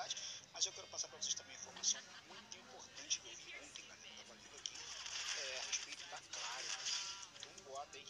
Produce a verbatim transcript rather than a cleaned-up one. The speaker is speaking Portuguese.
verdade, mas eu quero passar para vocês também uma informação muito importante que eu vi ontem, galera, estava lendo aqui, é, a respeito da Claro. Tem um boato aí